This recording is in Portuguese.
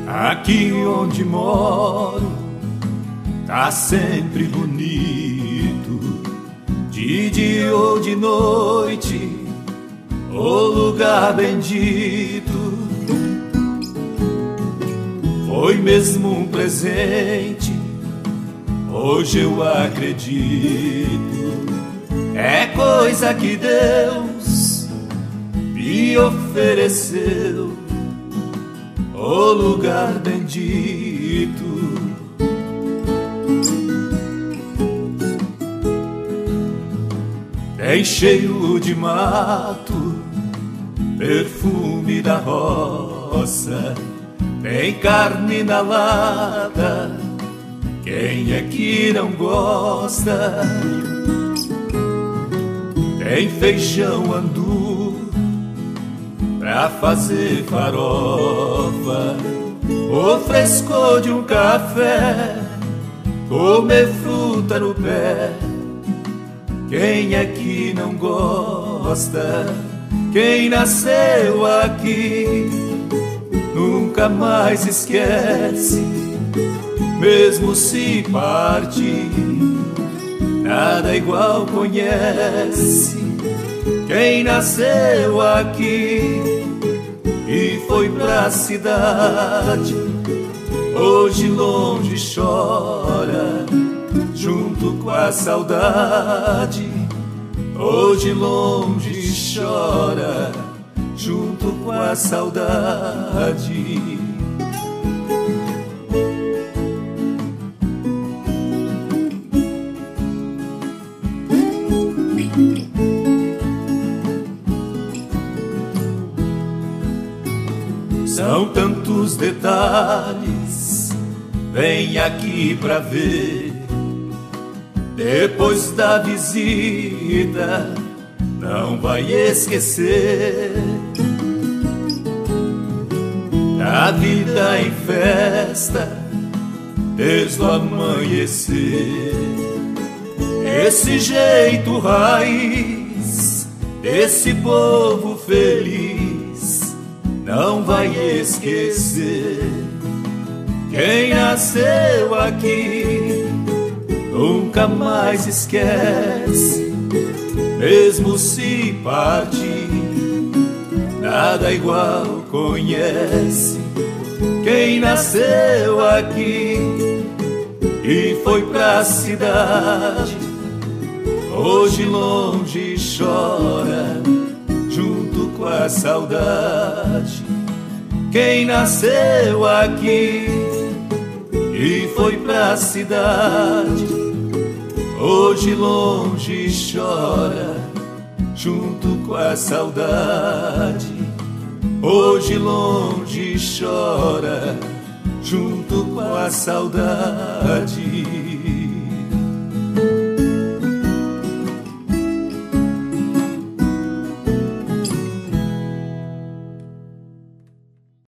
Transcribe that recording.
Aqui onde moro tá sempre bonito, de dia ou de noite, o lugar bendito. Foi mesmo um presente, hoje eu acredito. É coisa que Deus me ofereceu, o lugar bendito. Tem cheiro de mato, perfume da roça, tem carne na lata, quem é que não gosta? Tem feijão andu pra fazer farofa, o frescor de um café, comer fruta no pé. Quem é que não gosta? Quem nasceu aqui nunca mais esquece, mesmo se partir, nada igual conhece. Quem nasceu aqui e foi pra cidade, hoje longe chora, junto com a saudade. Hoje longe chora, junto com a saudade. São tantos detalhes, vem aqui pra ver. Depois da visita, não vai esquecer. A vida em festa, desde o amanhecer. Esse jeito raiz, desse povo feliz, não vai esquecer. Quem nasceu aqui nunca mais esquece, mesmo se partir, nada igual conhece. Quem nasceu aqui e foi pra cidade, hoje longe chora, junto com a saudade. Quem nasceu aqui e foi pra cidade, hoje longe chora, junto com a saudade. Hoje longe chora, junto com a saudade.